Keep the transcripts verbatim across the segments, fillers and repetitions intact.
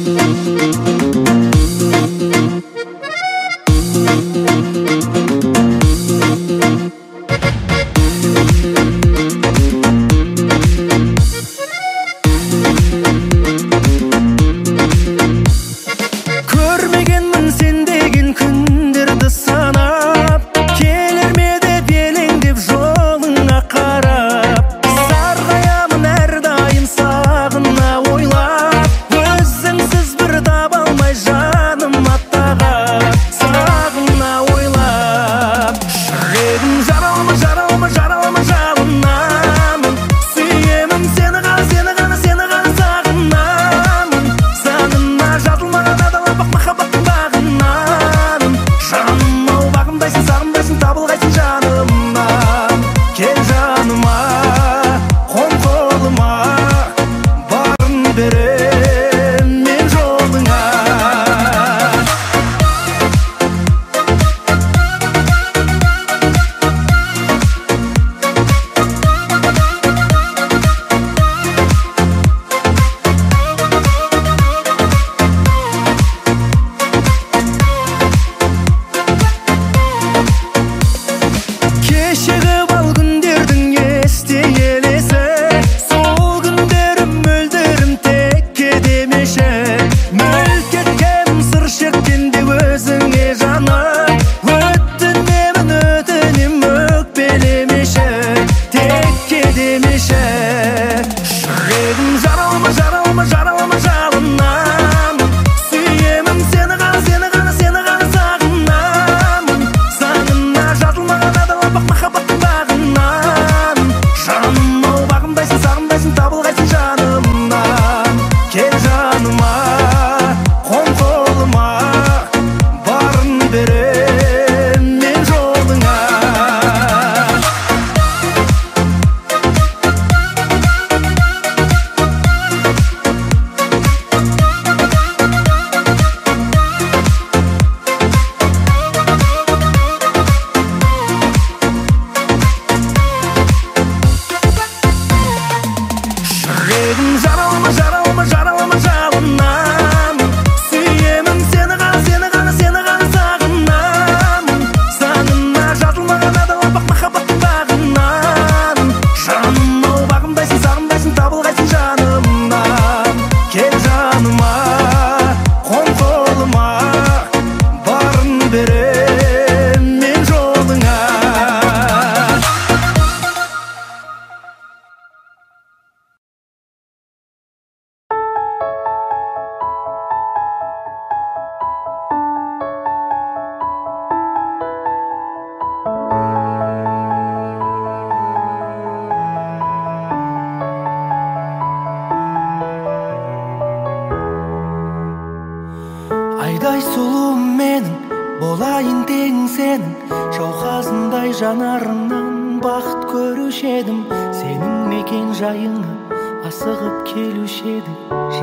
Айдай сұлуым менің, болайын тең сенің, жауқазындай жанарыңнан бақыт көруші едім. Сенің мекен жайыңа асығып келуші едім,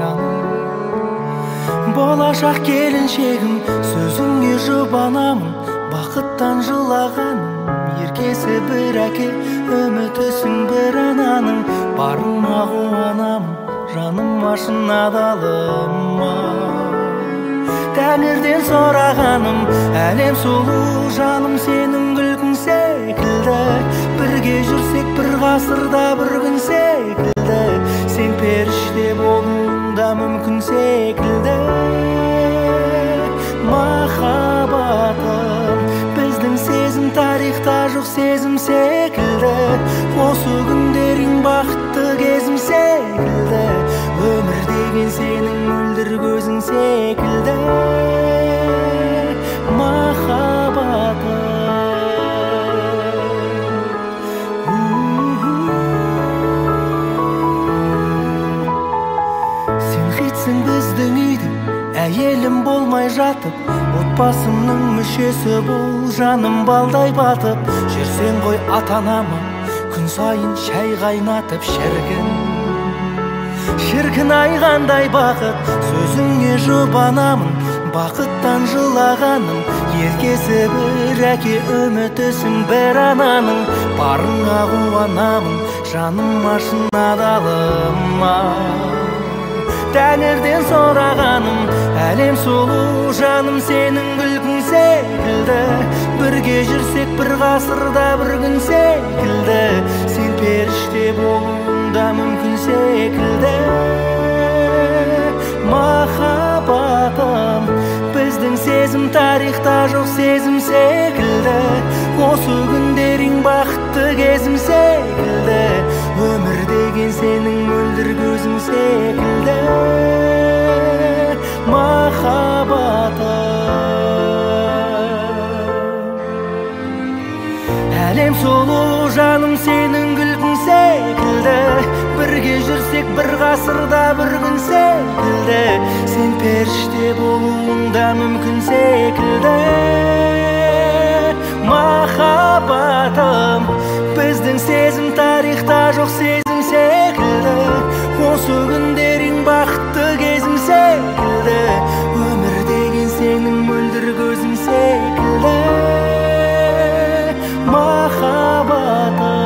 жаным. Болашақ келіншегім, сөзіңе жұбанамын, бақыттан жылағаным. Еркесі бір әке, үмітісің бір ананың, барыма қуанамын, жаным ашын адалыма. Тәңірден сұрағаным, әлем сұлу жаным, сенің күлкің секілді. Бірге жүрсек бір ғасырда бір күн секілді, сен періште болуың да мүмкін секілді. Махаббатым, біздің сезім тарихта жоқ сезім секілді. Осы күндерің бақытты кезім секілді, өмір деген сенің мөлдір көзің секілді. Махаббатым, сен хитсің біздің үйдің, әйелім болмай жатып, отбасымның мүшесі бол, жаным балдай батып. Жүрсең ғой ата-анама күн сайын шай қайнатып, шіркін шіркін ай қандай бақыт, сөзіңе жұбанамын, бақыттан жылағаным. Еркесі бір әке, үмітісің бір ананың, барыңа қуанамын, жаным ашын адалыма. Тәңірден сұрағаным, әлем сұлу жаным сенің күлкің секілді. Бірге жүрсек бір ғасырда бір күн секілді. Сен періште болуыңда мүмкін секілді. Махаббатым, біздің сезім тарихта жоқ сезім секілді. Осы күндерің бақытты кезім секілді. Өмір деген сенің мөлдір көзің секілді. Махаббатым, әлем сұлу жаным сенің күлкің секілді. Бірге жүрсек бір ғасырда бір күн секілді. Сен періште болуыңда мүмкін секілді. Махаббатым, біздің сезім тарихта жоқ сезім секілді. Осы күндерің бақытты кезім секілді. Өмір деген сенің мөлдір көзің секілді. Махаббатым,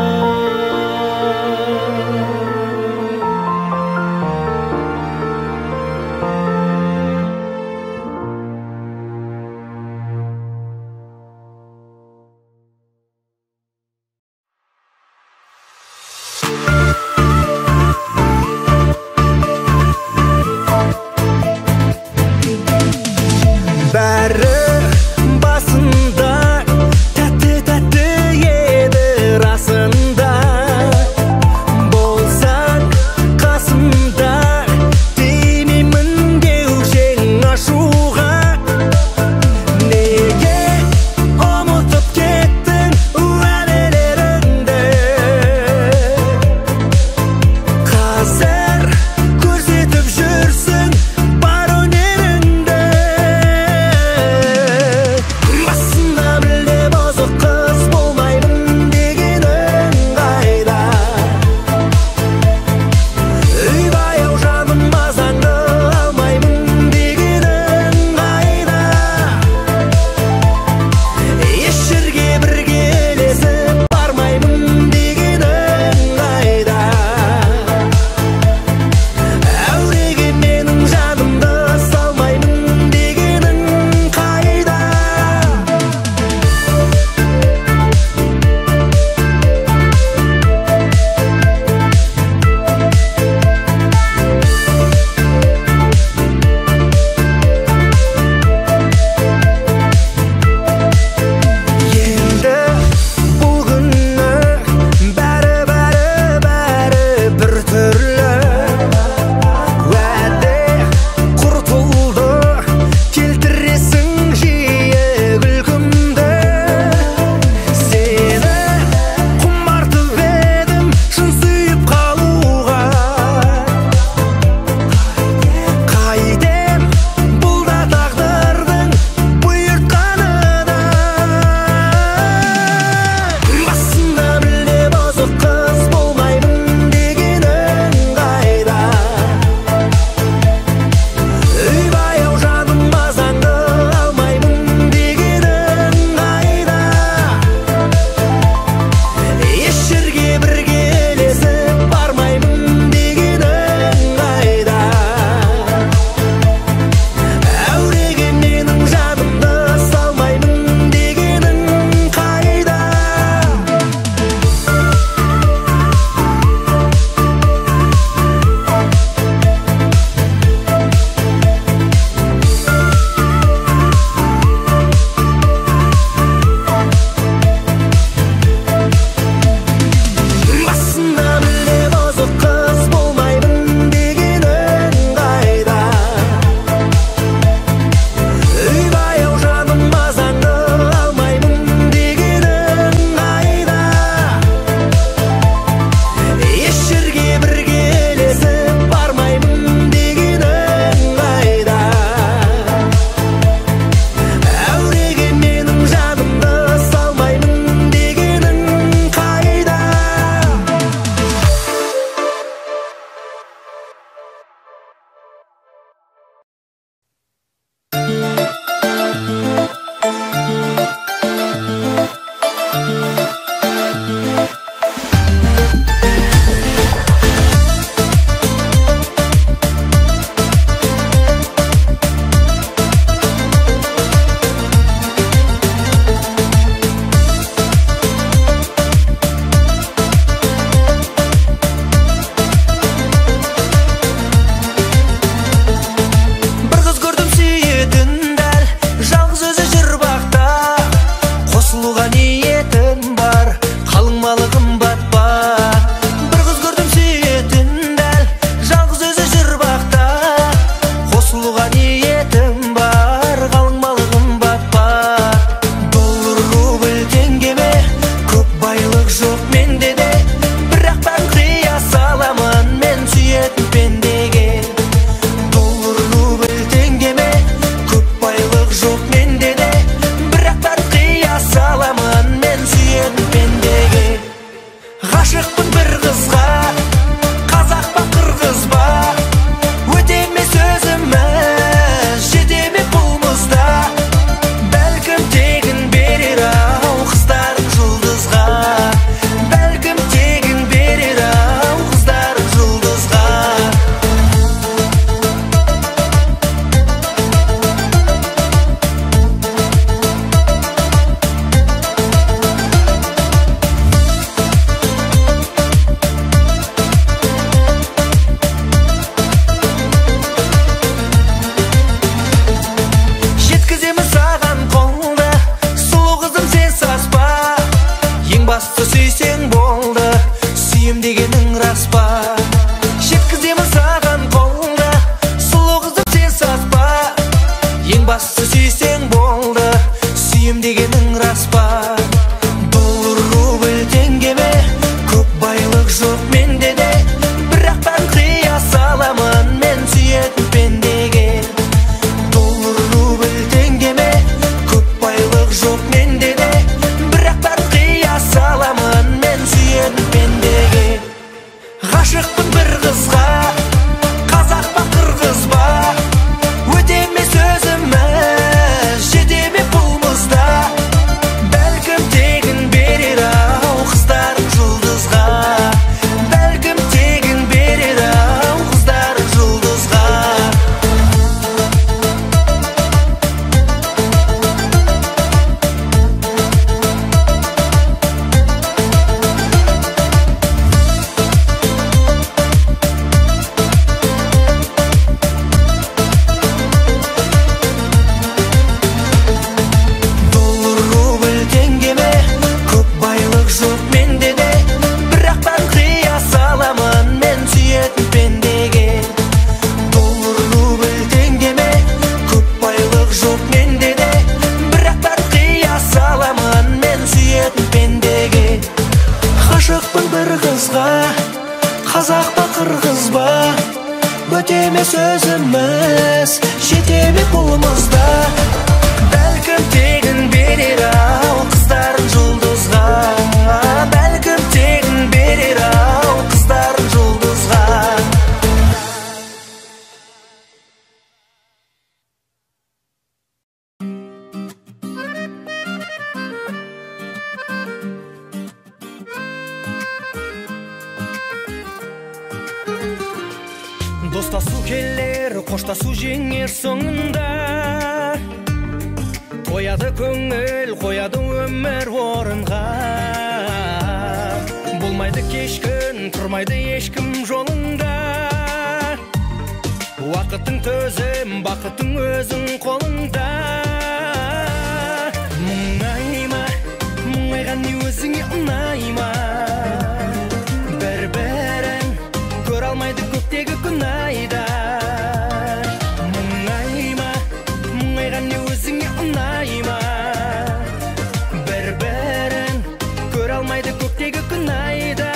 өтеме сөзіміз, жетеме қолымызда. Бәлкім тегін берер ау қыздарын жұлдызға, бәлкім тегін берер ау қыздарын жұлдызға. Достасу келер, қоштасу жеңер соңында. Тояды көңіл, қояды өмір орынға. Болмайды кешкін, тұрмайды ешкім жолында. Уақытың төзім, бақытың өзің қолыңда. Мұңайма, мұңайған не өзіңе ұнайма. Бір-бірін көр алмайды көктегі күн айда. Мұңайма, мұңайған не өзіңе ұнайма. Бір-бірін көр алмайды көктегі күн айда.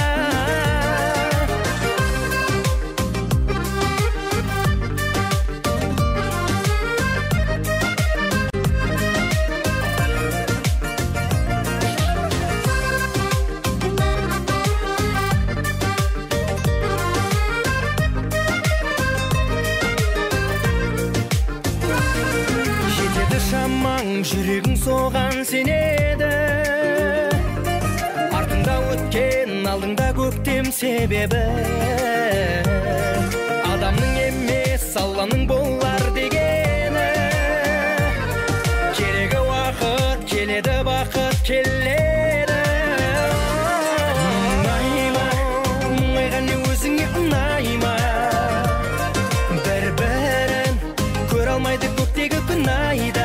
Жүрегің соған сенеді, артыңда өткен, алдыңда көктем себебі. Адамның емес, Алланың болар дегені. Керегі уақыт, келеді бақыт, келеді. Мұңайма, мұңайған не өзіңе ұнайма. Бір-бірін көр алмайды көктегі күн айда.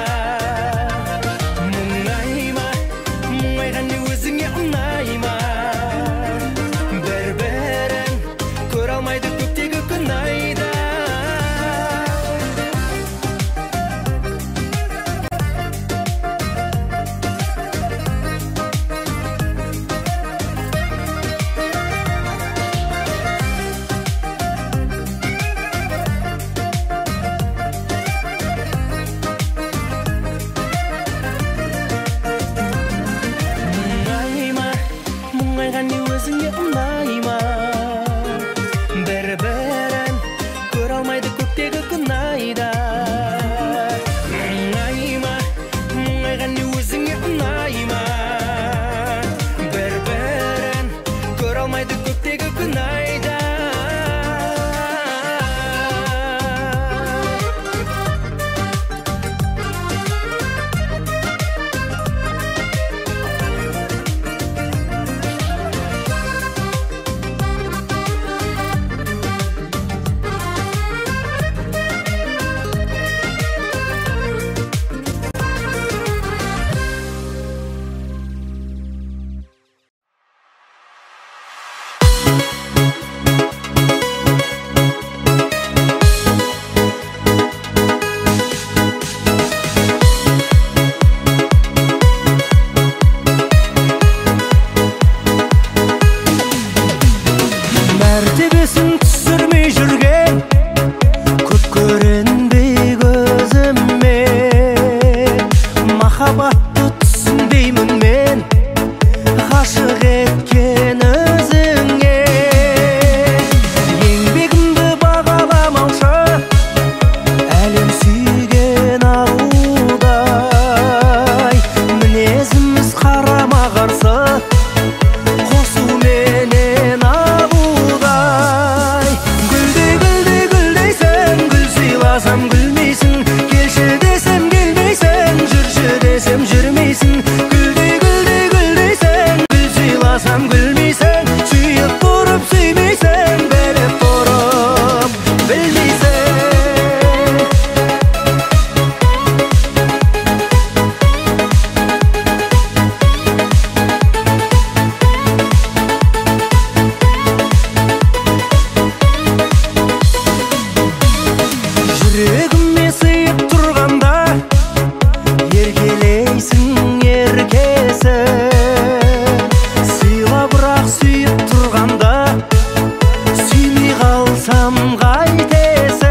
Сүйіп тұрғанда сүймей қалсам қайтесің.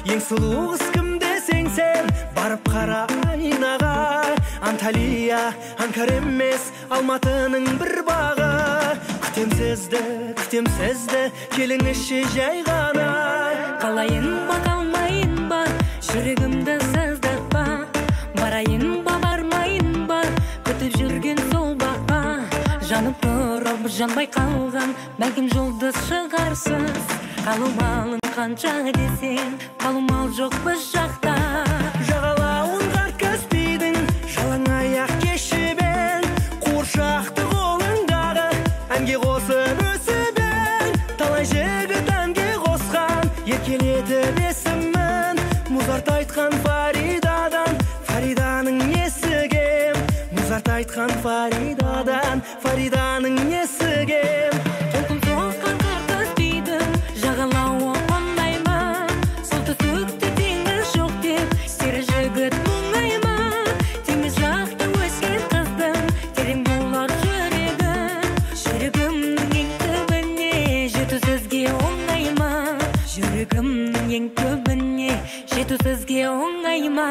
Ең сұлу қыз кім десең сен, барып қара айнаға. Анталия, Анкара емес, Алматының бір бағы. Күтем сізді, күтем сізді, келіңізші жай ғана. Қалайын ба, қалмайын ба, жүрегімді сыздатпа. Барайын ба, бармайын ба, күтіп жүрген сол бақа. Жанып тұрып, жанбай қалған, бәлкім жұлдыз шығарсыз. Қалумалың қанша десең, қалумал жоқ біз жақта. Жағалауын қар Каспийдің, жалаң аяқ кешібен, қуыршақты қолыңдағы әнге қосып өсібен. Талай жігіт әнге қосқан, еркелетіп есімін. Музарт айтқан Фаридадан, Фариданың несігем. Музарт айтқан Фаридадан, Фариданың несігем. Толқын соққан қар Каспийдің, жағалауы қандай ма? Солтүстікте теңіз жоқ деп, сері жігіт мұңайма. Теңіз жақта өскен қыздың, терең болар жүрегі. Жүрегімнің ең түбіне, жету сізге оңай ма? Жүрегімнің ең түбіне, жету сізге оңай ма?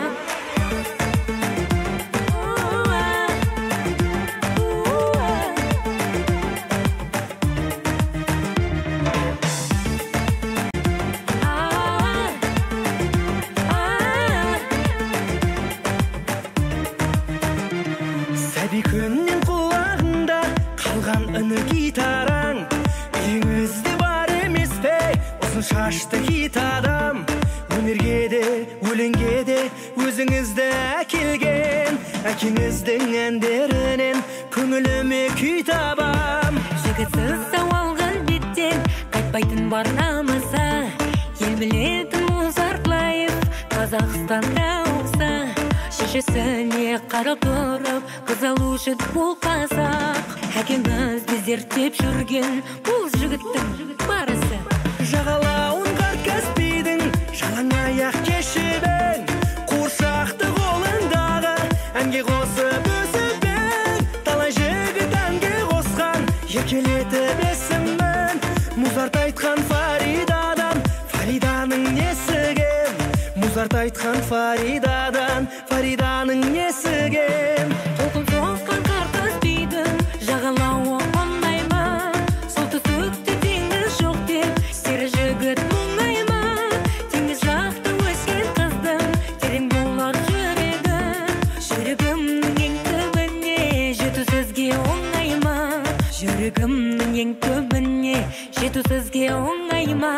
Сәби күннен құлағында қалған үні гитараң. Үйіңізде бар емес пе ұзын шашты хит адам? Өнерге де, өлеңге де өзіңізді әкелген. Әкеңіздің әндерінен көңіліме күй табам. Жігітсіз сауалған беттен қайтпайтын бар намысы. Ел білетін Музарт лайф Қазақстанда осы. Шешесіне қарап тұрып, қыз алушы бұл қазақ. Әкеміз біздер теп жүрген бұл жігіттің барысы. Жағалауын қар Каспийдің, жалаң аяқ кешібен, қуыршақты қолыңдағы әнге қосып өсібен. Талай жігіт әнге қосқан, еркелетіп есімін. Музарт айтқан Фаридадан, Фариданың несігем. Музарт айтқан Фаридадан, Фариданың несігем. Толқын соққан қар Каспийдің, жағалауы қандай ма? Солтүстікте теңіз жоқ деп, сері жігіт мұңайма. Теңіз жақта өскен қыздың, терең болар жүрегі. Жүрегімнің ең түбіне, жету сізге оңай ма? Жүрегімнің ең түбіне, жету сізге оңай ма?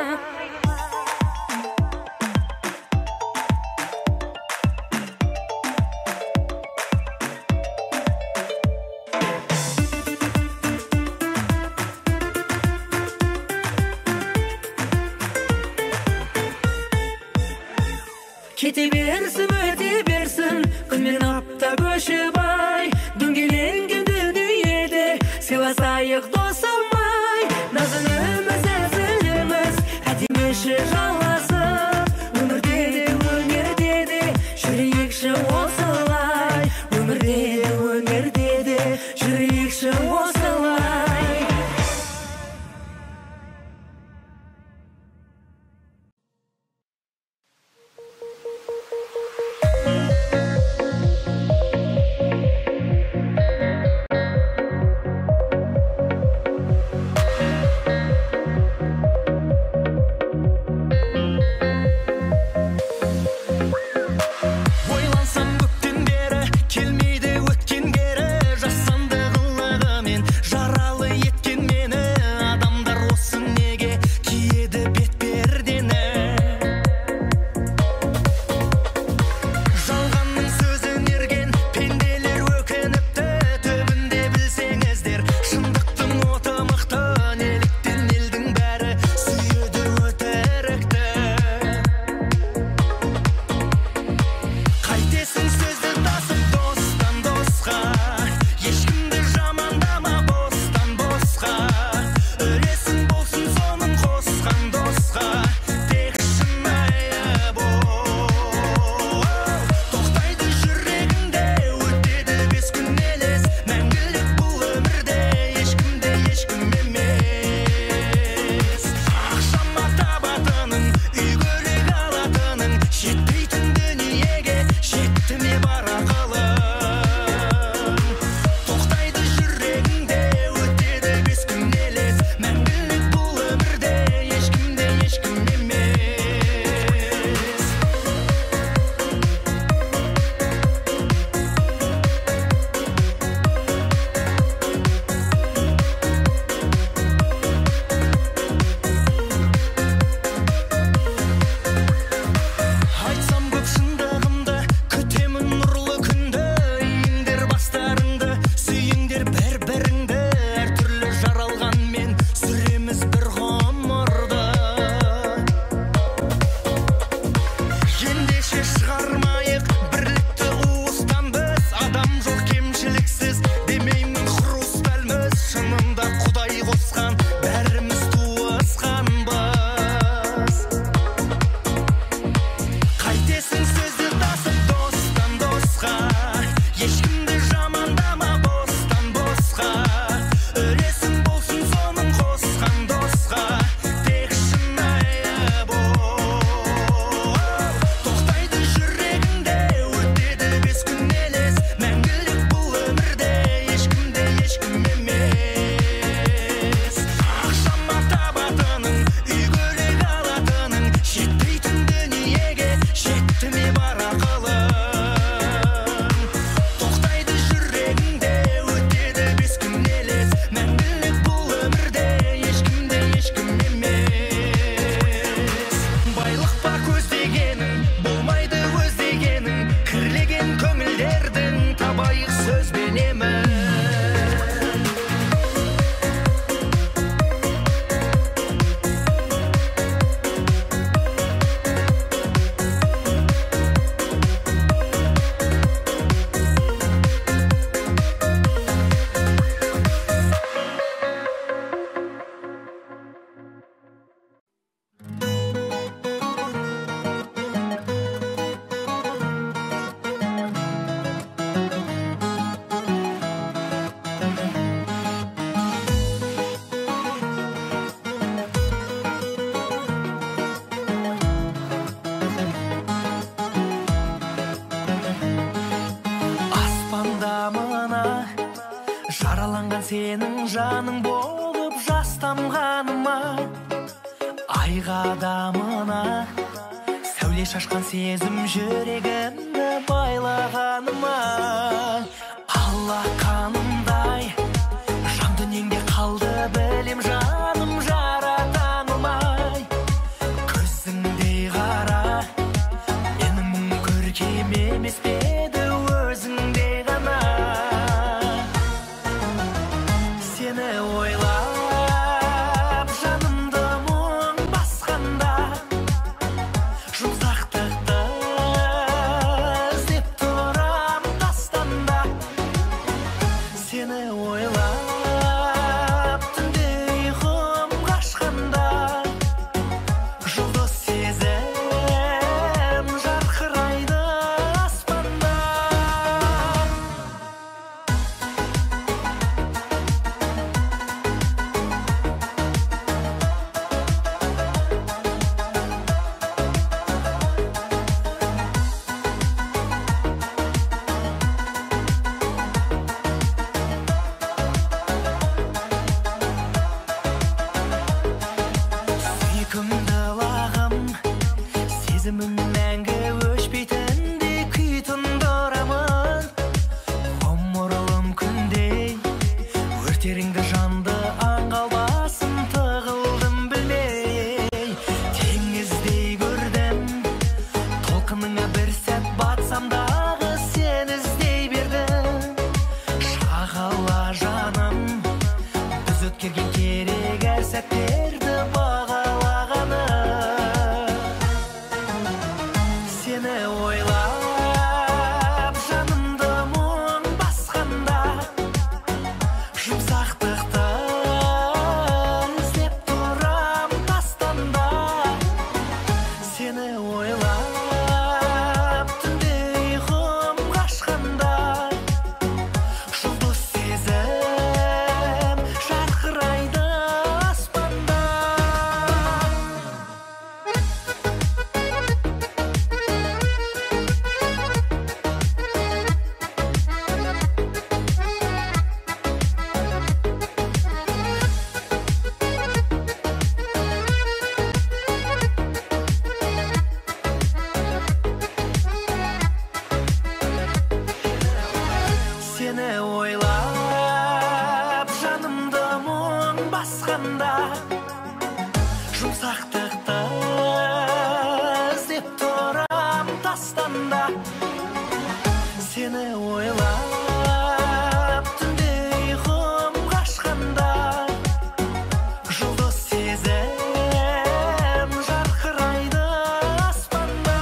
Кете берсін, өте берсін, күнмен апта көшіп ай. Дөңгеленген дүниеде сыйласайық досым-ай. Назынымыз, әзіліміз, әдеміші жалғасып. Өмірде де, өнерде де жүрейікші осылай. Өмірде де, өнерде де жүрейікші осылай. сенің жаның болып жастамғаныма, ай қадамына сәуле шашқан сезім жүрегімді байлағаныма, алла қанымдай жан дүниеңде қалды білем жаным жаратанылмай, көзіңдей қара менің мұң көркем емес пе еді өзіңдей ғана. Сені ойлап жанымды мұң басқанда, жұмсақтықты іздеп тұрам тастанда. Сені ойлап түнде ұйқым қашқанда, жұлдыз сезім жарқырайды аспанда. Сүйкімді лағым, сезімім мәңгі өшпейтіндей күй тұндырамын. Ғұмырым күндей өртеріңді жанды аңғалбасын тығылдым білмей. Теңіздей көрдім толқыныңа бір сәт батсам дағы сен іздей бердім. Шағала жаным біз өткерген керек әр сәттерді бағалағаны. Сені ойлап жанымды мұң басқанда, жұмсақтықты іздеп тұрам тастанда. Сені ойлап түнде ұйқым қашқанда, жұлдыз сезім жарқырайды аспанда. Сені ойлап жанымды мұң басқанда, жұмсақтықты іздеп тұрам тастанда. Сені ойлап түнде ұйқым қашқанда, жұлдыз сезім жарқырайды аспанда.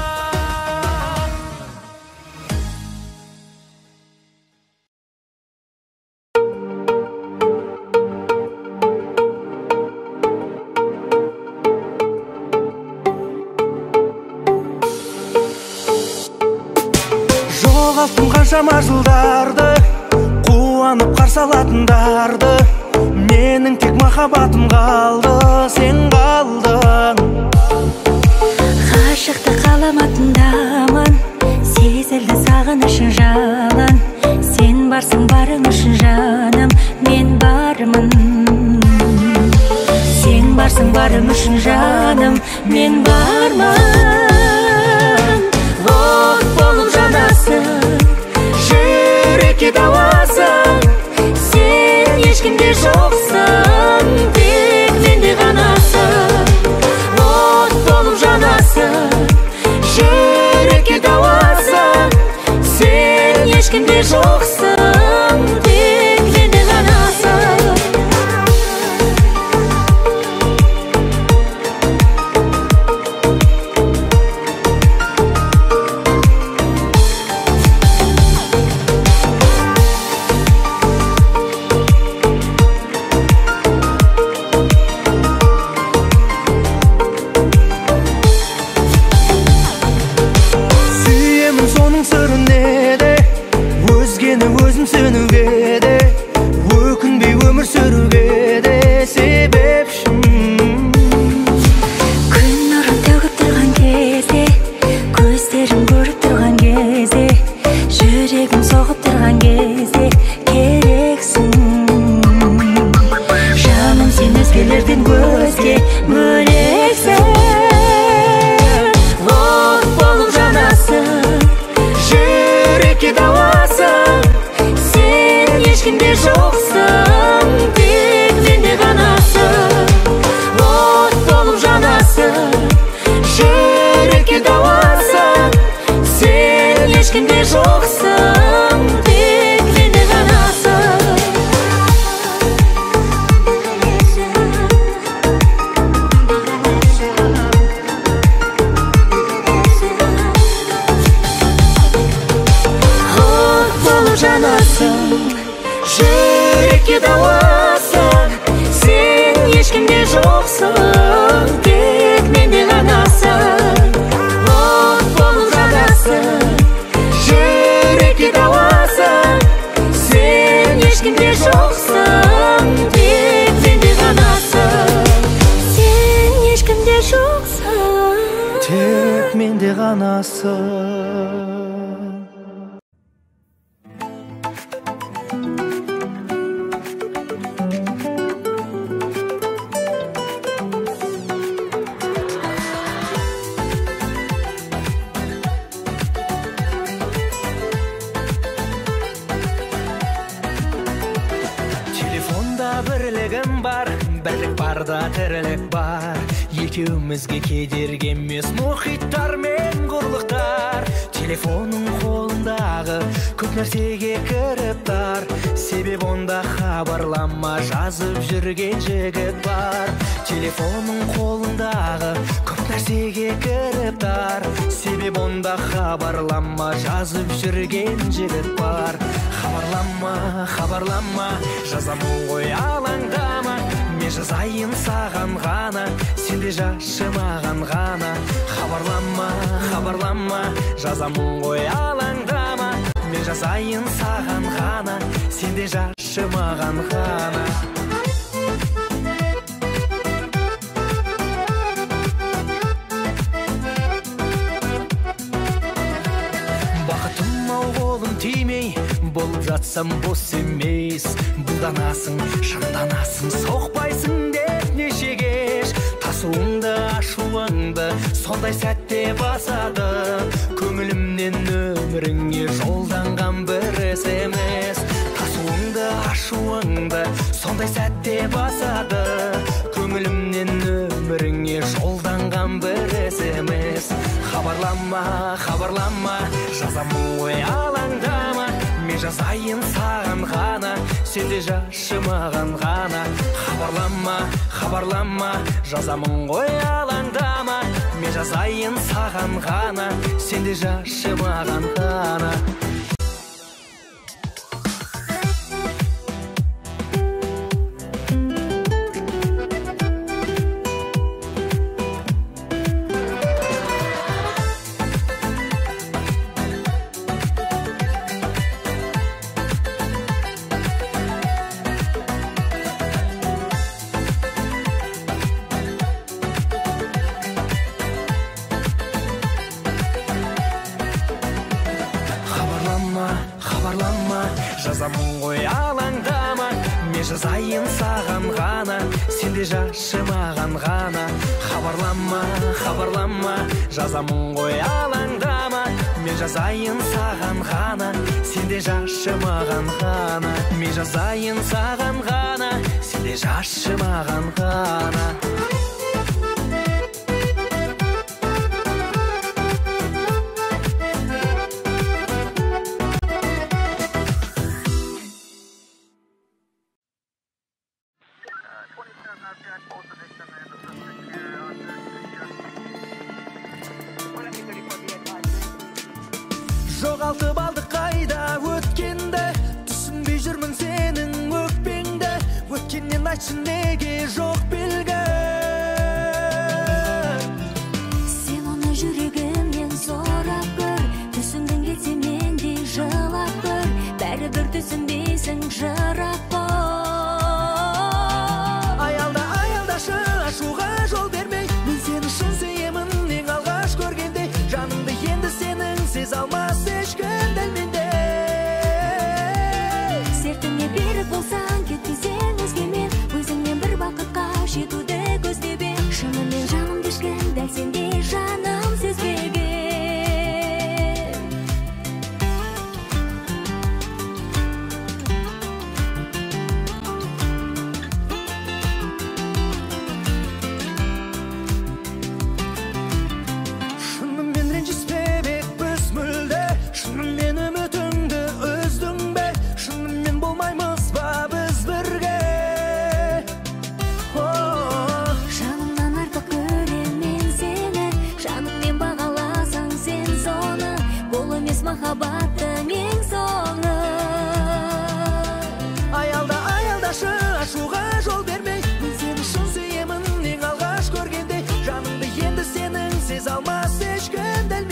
Жоғалттым қаншама жылдарды, қуанып қарсы алатындарды. Менің тек махаббатым қалды, сен қалдың. Ғашықты қаламатындамын, сезілді сағынышың жалын. Сен барсың барың үшін жаным, мен бармын. Сен барсың барың үшін жаным, мен бармын. От болып жанасың, жүрекке дауасың. Сен ешкімде жоқсың, тек менде ғанасың. От болып жанасың, жүрекке дауасың. Сен ешкімде жоқсың, тек менде ғанасың. Сүйемін соның сыры неде, өзгені өз ешкімде жоқсың, тек менде ғанасың. От болып жанасың, жүрекке дауасың. Сен ешкімде жоқсың, тек менде ғанасың. Жанасың, жүрекке дауасың. Сен ешкімде жоқсың, тек менде ғанасың. От болып жанасың, жүрекке дауасың. Сен ешкімде жоқсың, тек менде ғанасың. Сен ешкімде жоқсың, тек менде ғанасың. Бірлігім бар, бірлік барда тірлік бар. Екеумізге кедергі емес мұхиттар мен құрлықтар. Телефоның қолындағы көп нәрсеге кіріп тар. Себеп онда хабарлама жазып жүрген жігіт бар. Телефоның қолындағы көп нәрсеге кіріп тар. Себеп онда хабарлама жазып жүрген жігіт бар. Хабарлама, хабарлама, жазамын ғой алаңдама. Мен жазайын саған ғана, сен де жазшы маған ғана. Хабарлама, хабарлама, жазамын ғой алаңдама. Мен жазайын саған ғана, сен де жазшы маған ғана. Бақытым ау қолым тимей, болып жатсам бос емес. Бұлданасың, шынданасың, соқпайсың деп неше кеш. Тасуыңды, ашуыңды сондай сәтте басады. Көңілімнен өміріңе жолданған бір смс. Тасуыңды, ашуыңды сондай сәтте басады. Көңілімнен өміріңе жолданған бір смс. Хабарлама, хабарлама, жазамын ғой алаңдама. Мен жазайын саған ғана, сен де жазшы маған ғана. Хабарлама, хабарлама, жазамын ғой алаңдама. Мен жазайын саған ғана, сен де жазшы маған ғана. Жазамын ғой алаңдама, мен жазайын саған ғана, сен де жазшы маған ғана. Хабарлама, хабарлама, жазамын ғой алаңдама. Мен жазайын саған ғана, сен де жазшы маған ғана. Мен жазайын саған ғана, сен де жазшы маған ғана. Жоғалтып алдық қайда өткенді, түсінбей жүрмін сенің өкпеңді. Өткеннен айтшы неге жоқ белгі. Сен оны жүрегімнен сұрап көр, түсінгің келсе мен де жылап көр. Бәрібір түсінбейсің жырап қой. Аялда, аялдашы, ашуға жол бермей. Мен сені шын сүйемін ең алғаш көргенде. Жаныңды енді сенің сез алмас ешкім дәл менде. Сертіңе берік болсаң, кетпесең өзгемен. Өзіңнен бір бақытқа жетуді көздеп ең. Шынымен жанымды ешкім дәл сендей жаным сезбеген. махаббаттың ең соңы. Аялда аялдашы ашуға жол бермей, мен сені шын сүйемін ең алғаш көргенде. Жанымды енді сенің сезе алмас ешкім дәл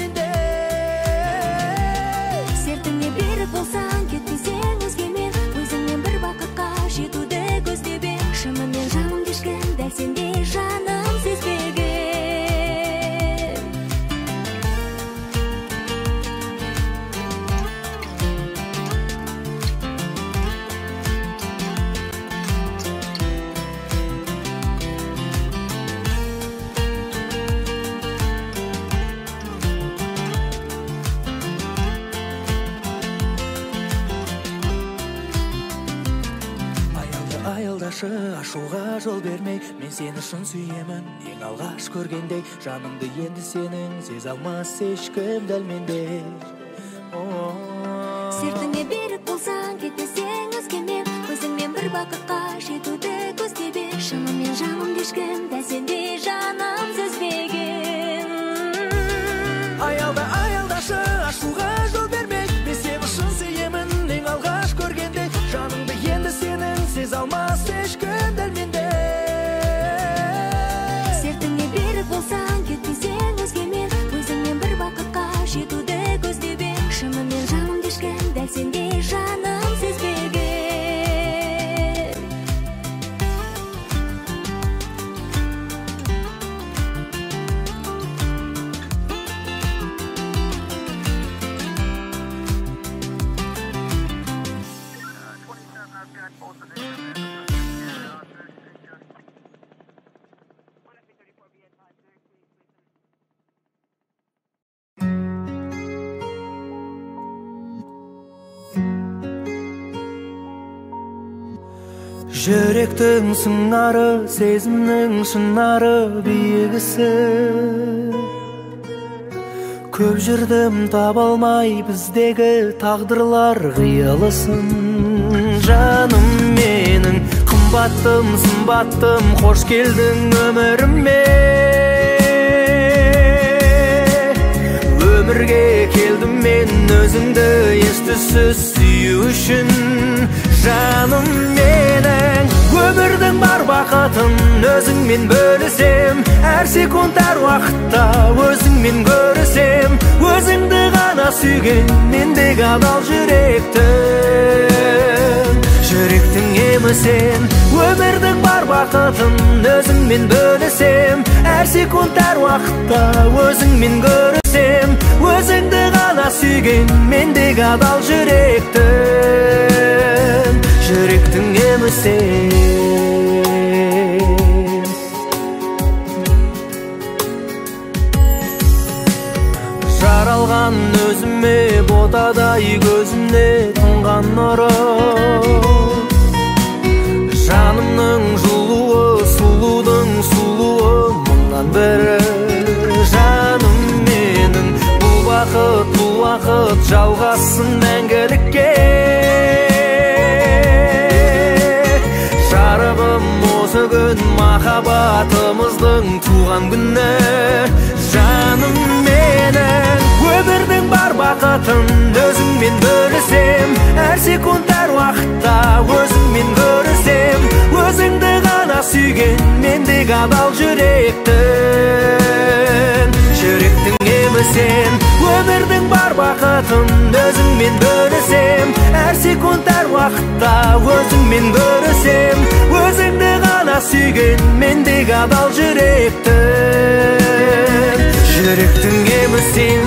мендей. Сертіңе берік болсаң кетпесең өзгемен, өзіңмен бір бақытқа жетуді көздеп ең. Шынымен жаным ешкім дәл сендей жаным сезбеген. Аялдашы ашуға жол бермей, мен сені шын сүйемін ең алғаш көргендей. Жанымды енді сенің сезе алмас ешкім дәл мендей. Сертіңе берік болсаң кетпесең өзгемен, өзіңмен бір бақытқа жетуді көздеп ең. Шынымен жаным ешкім дәл сендей жаным сезбеген. Аялда аялдашы ашуға жол бермей, мен сені шын сүйемін ең алғаш көргендей. Жанымды енді сенің сезе алмас ешкім дәл мендей. Сертіңе берік болсаң кетпесең өзгемен, өзіңмен бір бақытқа жетуді көздеп ең. Шынымен жаным ешкім дәл сендей жаным сезбеген. Жүректің сыңары, сезімнің шынары биігісі. Көп жүрдім таба алмай біздегі тағдырлар қиылысын. Жаным менің қымбаттым, сымбаттым, қош келдің өміріме. Өмірге келдім мен өзіңді ес-түссіз сүю үшін. Жаным менің өмірдің бар бақытын өзіңмен бөлісем. Әр секунд әр уақытта өзіңмен көрісем. Өзіңді ғана сүйген мендегі адал жүректің. Жүректің емі сен, өмірдің бар бақытын өзіңмен бөлісем. Әр секунд әр уақытта өзіңмен көрісем. Өзіңді ғана сүйген мендегі адал жүректің. Жүректің емі сен. Жаралған өзіме ботадай көзімде тұнған нұры. Жанымның жылуы, сұлудың сұлуы мыңнан бірі. Жаным менің бұл бақыт, бұл уақыт жалғасын мәңгілікке. Жарығым осы күн махаббатымыздың туған күні. Жаным менің өмірдің бар бақытын өзіңмен бөлісем. Әр секунд әр уақытта өзіңмен көрісем. Өзіңді ғана сүйген мендегі адал жүректің. Жүректің емі сен, өмірдің бар бақытын өзіңмен бөлісем. Әр секунд әр уақытта өзіңмен көрісем. Өзіңді ғана сүйген мендегі адал жүректің. Жүректің емі сен.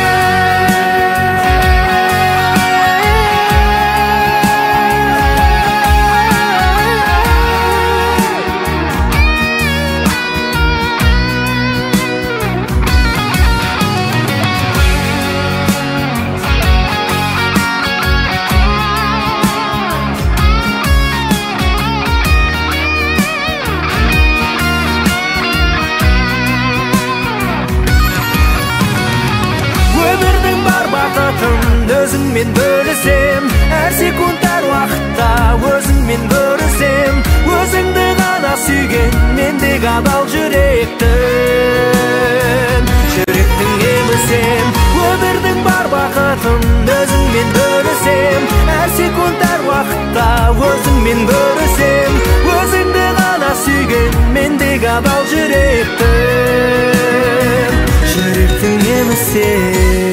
Өзіңмен бөлісем. Әр секунд әр уақытта өзіңмен көрісем. Өзіңді ғана сүйген мендегі адал жүректің. Жүректің емі сен, өмірдің бар бақытын адал жүректің жүректің емі сен.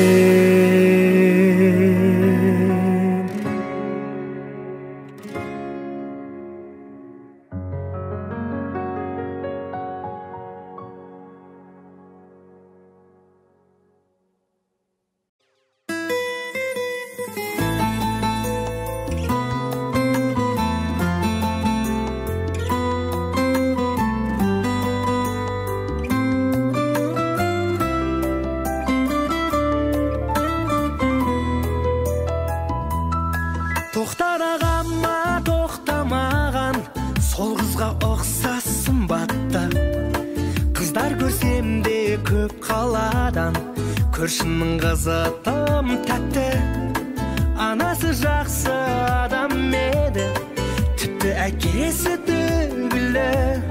Тоқтарағанма тоқтамаған сол қызға ұқсас сымбатты қыздар көрсем де көп қаладан көршінің қызы тым тәтті анасы жақсы адам еді тіпті әкесі түгілі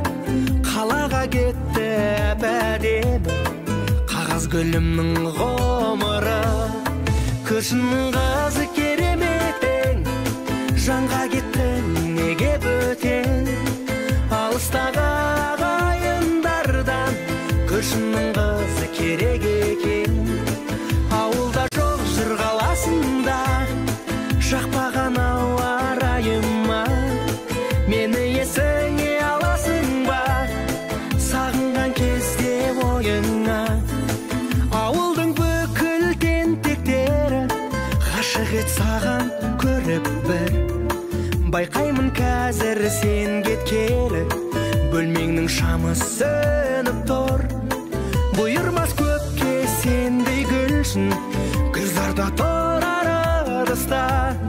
қалаға кетті әп-әдемі қағаз гүлімнің ғұмыры көршінің қызы керемет жанға кеттің неге бөтен алыстағы ағайындардан көршінің қызы керек екен ауылда жоқ жүр қаласында жақпаған ауа райыма мені есіңе аласың ба сағынған кезде ойыңа ауылдың бүкіл тентектері ғашық ет саған көріп бір байқаймын қазір сен кеткелі бөлмеңнің шамы сөніп тұр бұйырмас көпке сендей гүлшін гүлзарда тұрар ыдыста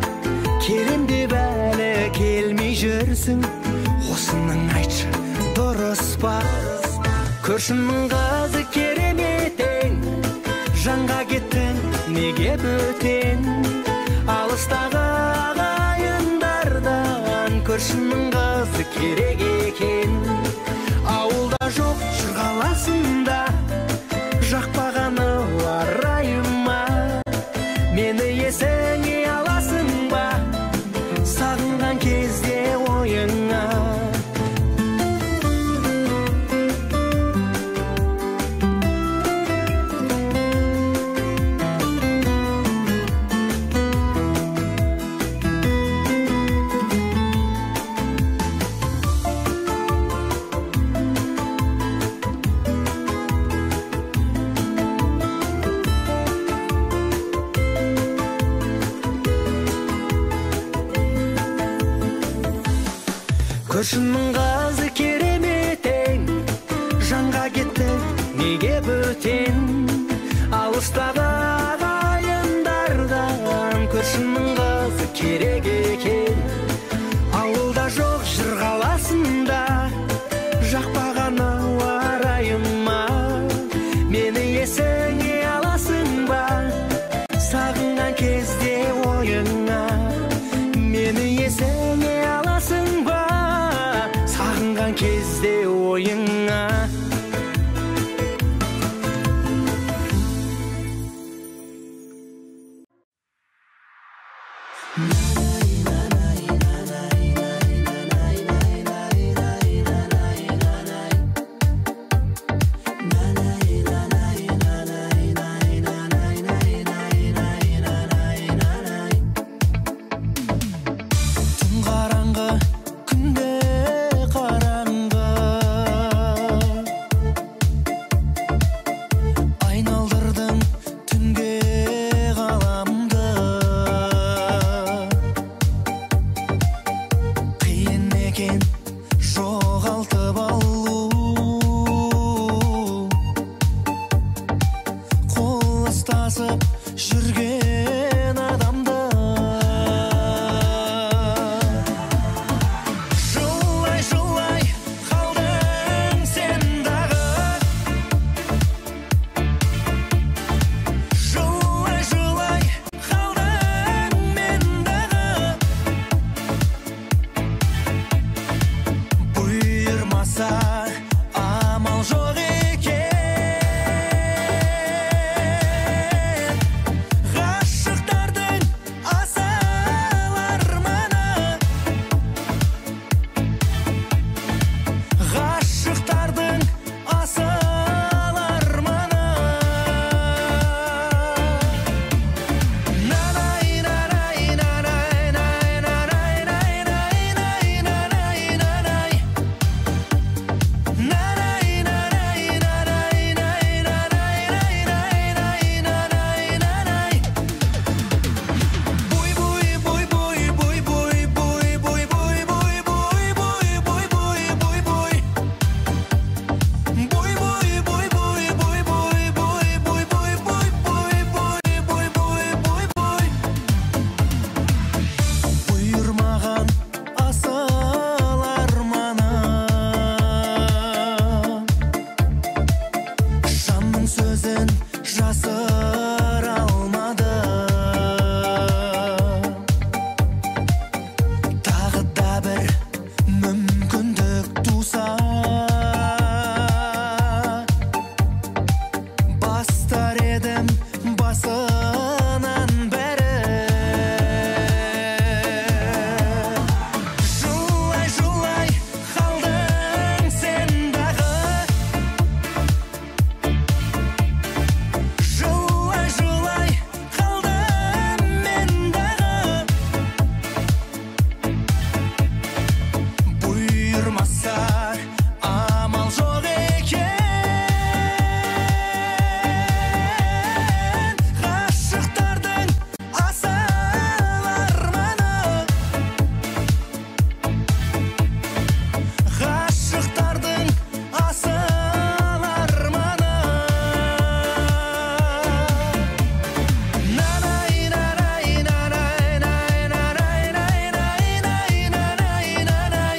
келем деп әлі келмей жүрсің осының айтшы дұрыс па көршінің қызы керемет ең жанға кеттің неге бөтен алыстағы көршінің қызы керек екен ауылда жоқ жүр қаласында жақпаған ауа райыма мені есіңе аласың ба сағынған кезде ойыңа көршінің қызы керемет ең жанға кетті неге бөтен алыстағы ағайындардан көршінің қызы керек екен ауылда жоқ жүр қаласында жақпаған ауа райыма мені есіңе аласың ба сағынған кезде ойыңа мені есіңе аласың ба сағынған кезде ойыңа жоқ екен басынан бері жылай жылай қалдың сен дағы жылай жылай қалдым мен дағы бұйырмаса амал жоқ екен ғашықтардың асыл арманы ғашықтардың асыл арманы нанай нанай нанай нанай нанай нанай нанай нанай нанай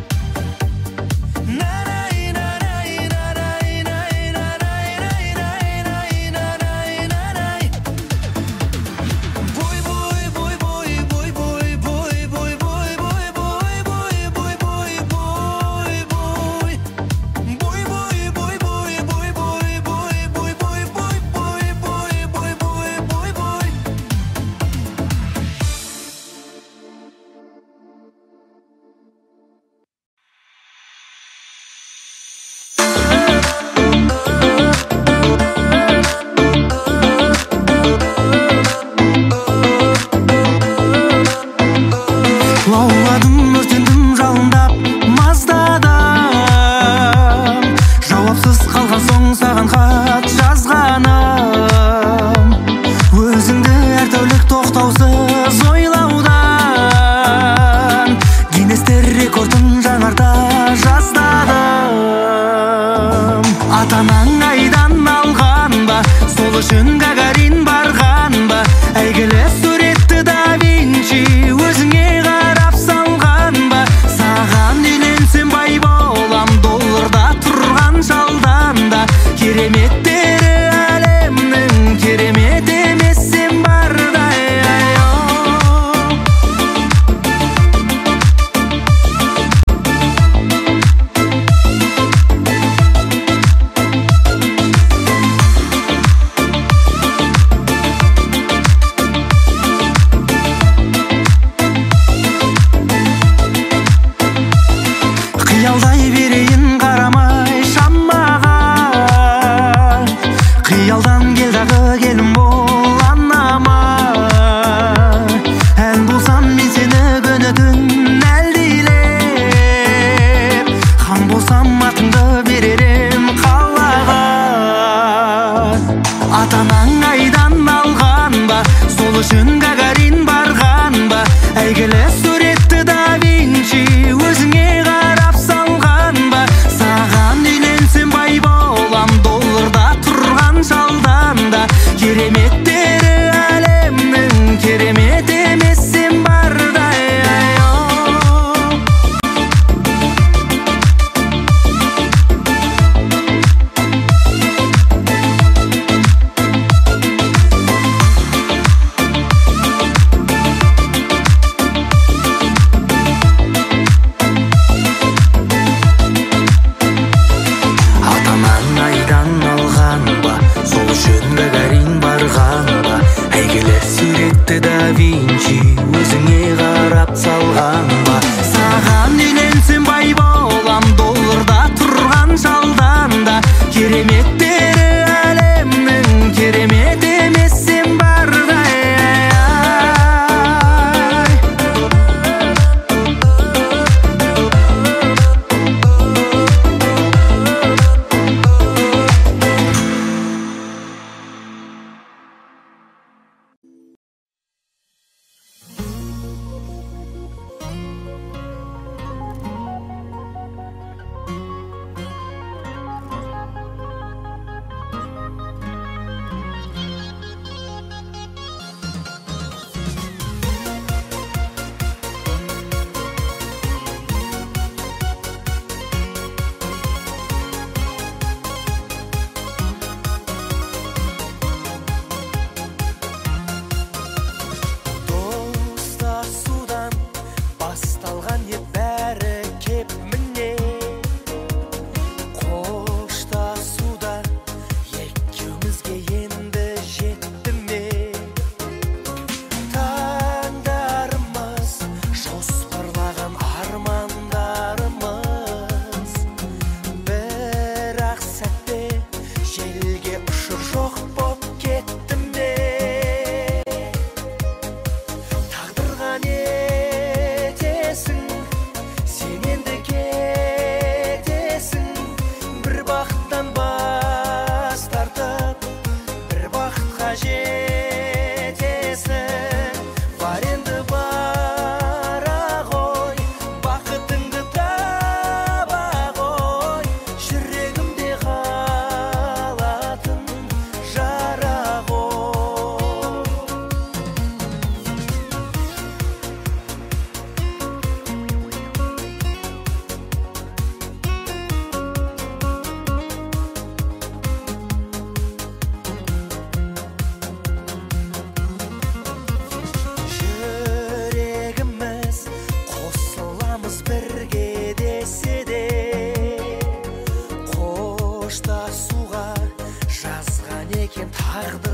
лауладым, өртендім жалындап маздадым жауапсыз қалған соң саған хат жазғаным өзіңді әр тәулік тоқтаусыз ойлаудан гиннестер рекордын жаңарта жаздадым ата-анаң айдан алған ба сол үшін Гагарин барған ба әйгілі суретті да Винчи өзіңе қарап салған ба саған үйленсем бай болам долларда тұрған жалдан да кереметтері әлемнің керемет емес сен бардай ай-о. Қиялдай берейін қарамай шамаға қиялдан кел дағы келін бол анама ән болсам мен сені күні түн әлдилеп хан болсам атыңды беререм қалаға ата-анаң айдан алған ба сол үшін Гагарин барған ба әйгілі суретті да Винчи өзіңе қарап салған ба саған үйленсем бай болам долларда тұрған жалдан да кереметтері әлемнің керемет емес сен бардай ай-о. Ата-анаң айдан алған ба сол үшін Гагарин барған ба әйгілі суретті да Винчи өзіңе қарап салған ба саған үйленсем бай болам долларда тұрған жалдан да кереметтері әлемнің керемет емес сен бардай ай.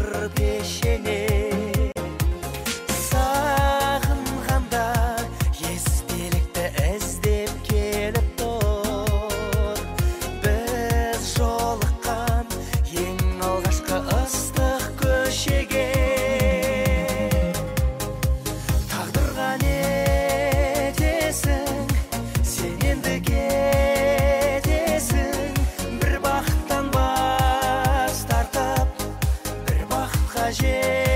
тағдыр пешене. Сағынғанда естелікті іздеп келіп тұр. Біз жолыққан ең алғашқы ыстық көшеге. Тағдырға не десің, сен енді кетесің. Бір бақыттан бас тартып, бір бақытқа жет.